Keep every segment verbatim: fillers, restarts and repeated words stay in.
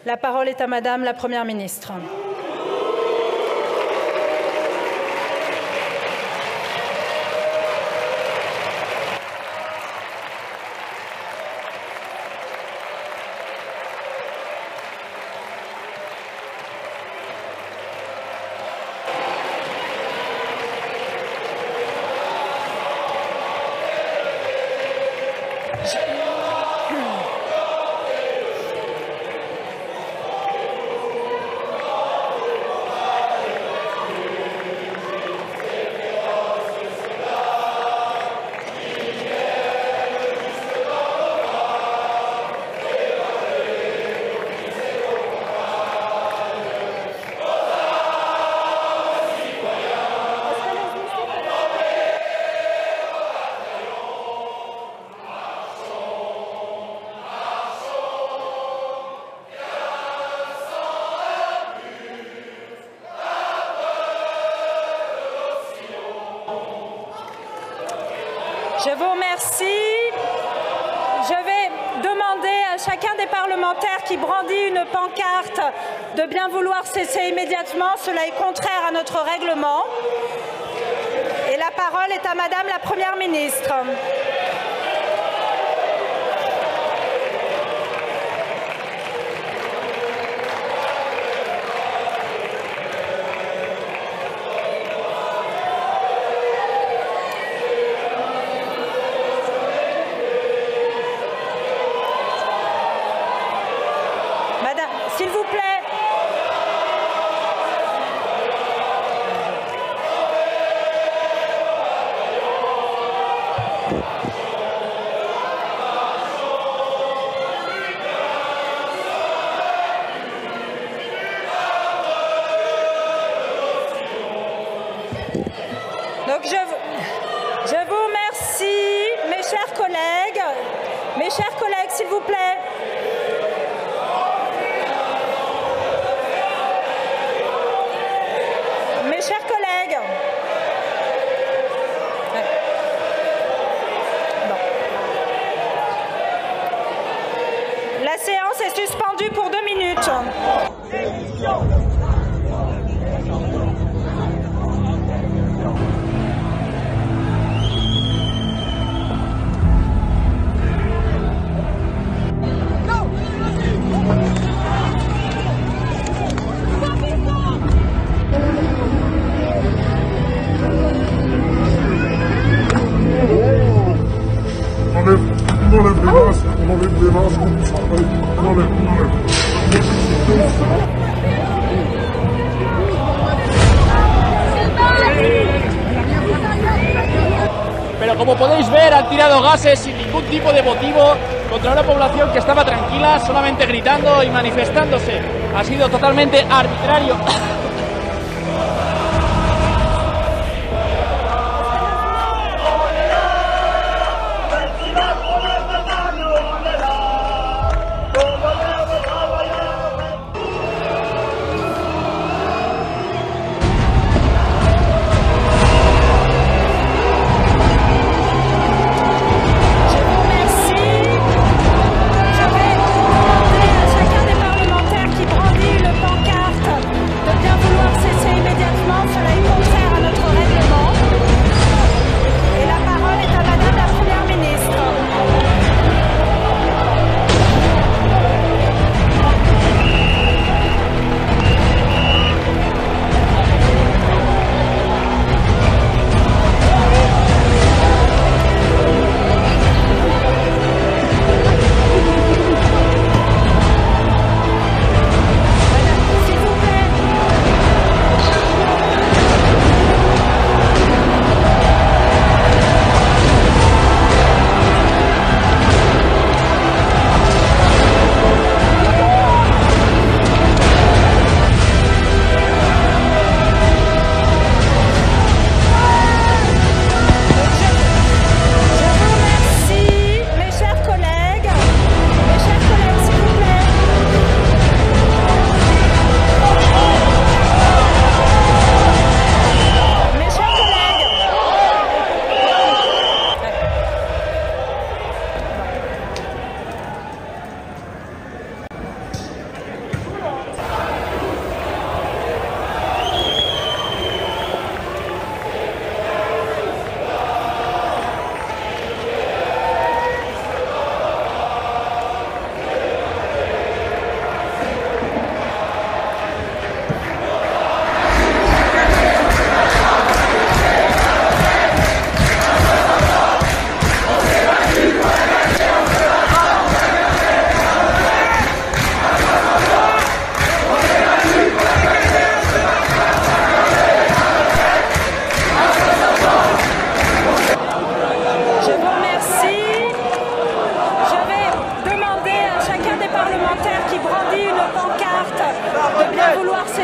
La parole est à Madame la Première ministre. Je vous remercie. Je vais demander à chacun des parlementaires qui brandit une pancarte de bien vouloir cesser immédiatement. Cela est contraire à notre règlement. Et la parole est à Madame la Première ministre. S'il vous plaît. Donc je, je vous remercie, mes chers collègues. Mes chers collègues, s'il vous plaît. Chers collègues, ouais. Bon. La séance est suspendue pour deux minutes. No le pegas, no le pegas, no le, no le. Pero como podéis ver, han tirado gases sin ningún tipo de motivo contra una población que estaba tranquila, solamente gritando y manifestándose. Ha sido totalmente arbitrario. Bien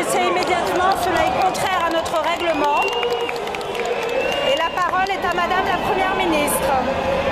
cesser immédiatement. Cela est contraire à notre règlement. Et la parole est à Madame la Première ministre.